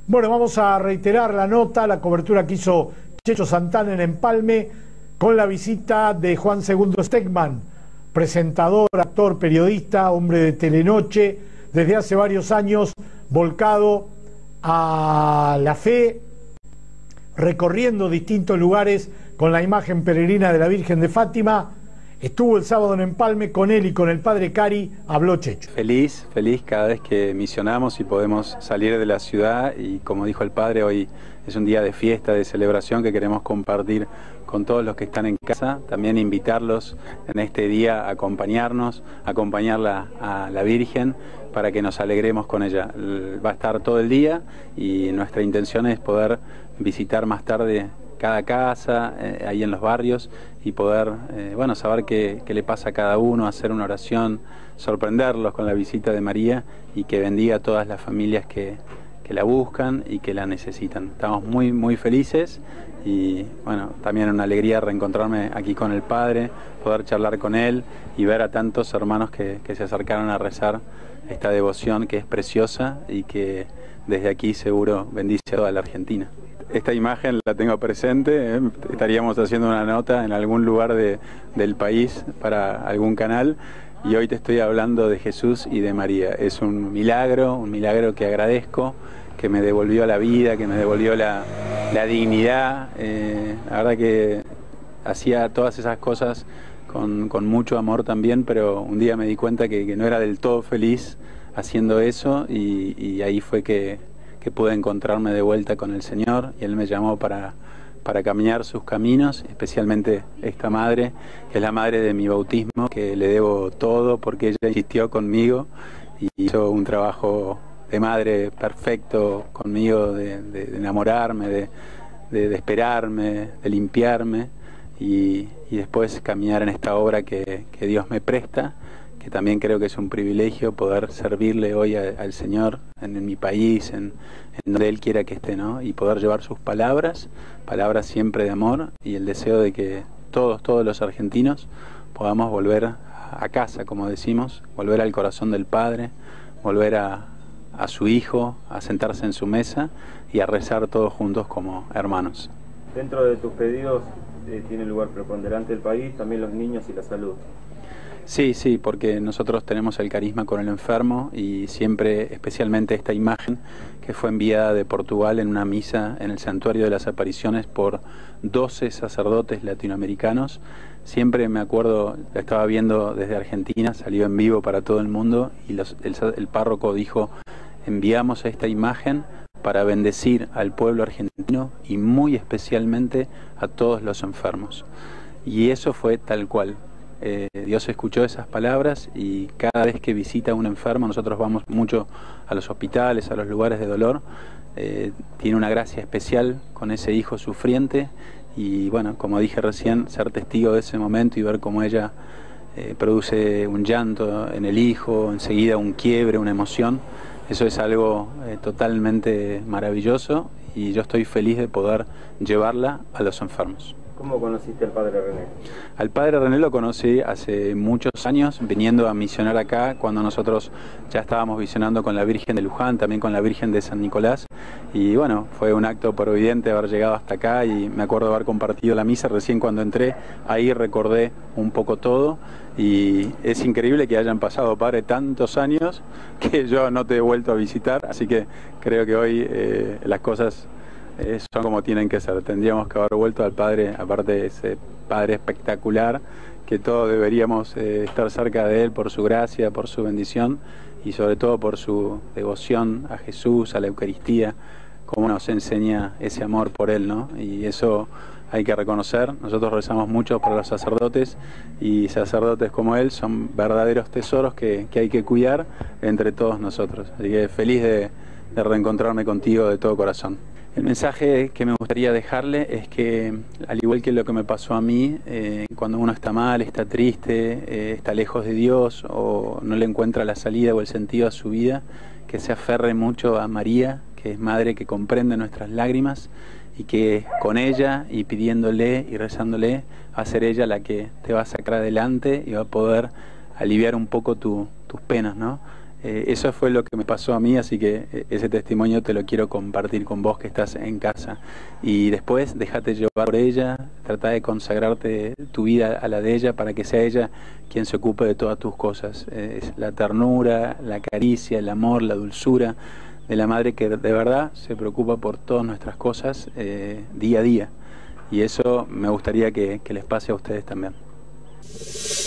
Bueno, vamos a reiterar la nota, la cobertura que hizo Checho Santana en Empalme con la visita de Juan Segundo Stegman, presentador, actor, periodista, hombre de Telenoche, desde hace varios años volcado a la fe, recorriendo distintos lugares con la imagen peregrina de la Virgen de Fátima. Estuvo el sábado en Empalme, con él y con el padre Cari habló Checho. Feliz cada vez que misionamos y podemos salir de la ciudad, y como dijo el padre, hoy es un día de fiesta, de celebración que queremos compartir con todos los que están en casa. También invitarlos en este día a acompañarnos, a acompañarla a la Virgen para que nos alegremos con ella. Va a estar todo el día y nuestra intención es poder visitar más tarde cada casa, ahí en los barrios, y poder saber qué le pasa a cada uno, hacer una oración, sorprenderlos con la visita de María y que bendiga a todas las familias que la buscan y que la necesitan. Estamos muy felices y bueno, también una alegría reencontrarme aquí con el Padre, poder charlar con él y ver a tantos hermanos que se acercaron a rezar esta devoción que es preciosa y que desde aquí seguro bendice a toda la Argentina. Esta imagen la tengo presente, estaríamos haciendo una nota en algún lugar del país para algún canal, y hoy te estoy hablando de Jesús y de María. Es un milagro que agradezco, que me devolvió la vida, que me devolvió la dignidad. La verdad que hacía todas esas cosas con mucho amor también, pero un día me di cuenta que no era del todo feliz haciendo eso, y ahí fue que pude encontrarme de vuelta con el Señor, y Él me llamó para caminar sus caminos, especialmente esta madre, que es la madre de mi bautismo, que le debo todo porque ella insistió conmigo y hizo un trabajo de madre perfecto conmigo, de enamorarme, de esperarme, de limpiarme, y después caminar en esta obra que Dios me presta, que también creo que es un privilegio poder servirle hoy al Señor en mi país, en donde Él quiera que esté, ¿no? Y poder llevar sus palabras siempre de amor, y el deseo de que todos los argentinos podamos volver a casa, como decimos, volver al corazón del Padre, volver a su Hijo, a sentarse en su mesa y a rezar todos juntos como hermanos. Dentro de tus pedidos tiene lugar preponderante el país, también los niños y la salud. Sí, porque nosotros tenemos el carisma con el enfermo, y siempre, especialmente esta imagen que fue enviada de Portugal en una misa en el Santuario de las Apariciones por 12 sacerdotes latinoamericanos. Siempre me acuerdo, la estaba viendo desde Argentina, salió en vivo para todo el mundo, y el párroco dijo: enviamos esta imagen para bendecir al pueblo argentino y muy especialmente a todos los enfermos. Y eso fue tal cual. Dios escuchó esas palabras, y cada vez que visita a un enfermo, nosotros vamos mucho a los hospitales, a los lugares de dolor, tiene una gracia especial con ese hijo sufriente, y bueno, como dije recién, ser testigo de ese momento y ver cómo ella produce un llanto en el hijo, enseguida un quiebre, una emoción, eso es algo totalmente maravilloso, y yo estoy feliz de poder llevarla a los enfermos. ¿Cómo conociste al padre René? Al padre René lo conocí hace muchos años, viniendo a misionar acá, cuando nosotros ya estábamos visionando con la Virgen de Luján, también con la Virgen de San Nicolás, y bueno, fue un acto providente haber llegado hasta acá, y me acuerdo haber compartido la misa recién cuando entré, ahí recordé un poco todo, y es increíble que hayan pasado, padre, tantos años que yo no te he vuelto a visitar, así que creo que hoy las cosas son como tienen que ser. Tendríamos que haber vuelto al Padre, aparte de ese Padre espectacular, que todos deberíamos estar cerca de Él por su gracia, por su bendición, y sobre todo por su devoción a Jesús, a la Eucaristía, cómo nos enseña ese amor por Él, ¿no? Y eso hay que reconocer. Nosotros rezamos mucho por los sacerdotes, y sacerdotes como Él son verdaderos tesoros que hay que cuidar entre todos nosotros. Así que feliz de reencontrarme contigo de todo corazón. El mensaje que me gustaría dejarle es que, al igual que lo que me pasó a mí, cuando uno está mal, está triste, está lejos de Dios o no le encuentra la salida o el sentido a su vida, que se aferre mucho a María, que es madre que comprende nuestras lágrimas, y que con ella y pidiéndole y rezándole va a ser ella la que te va a sacar adelante y va a poder aliviar un poco tus penas, ¿no? Eso fue lo que me pasó a mí, así que ese testimonio te lo quiero compartir con vos que estás en casa. Y después déjate llevar por ella, trata de consagrarte tu vida a la de ella para que sea ella quien se ocupe de todas tus cosas. La ternura, la caricia, el amor, la dulzura de la madre que de verdad se preocupa por todas nuestras cosas día a día. Y eso me gustaría que les pase a ustedes también.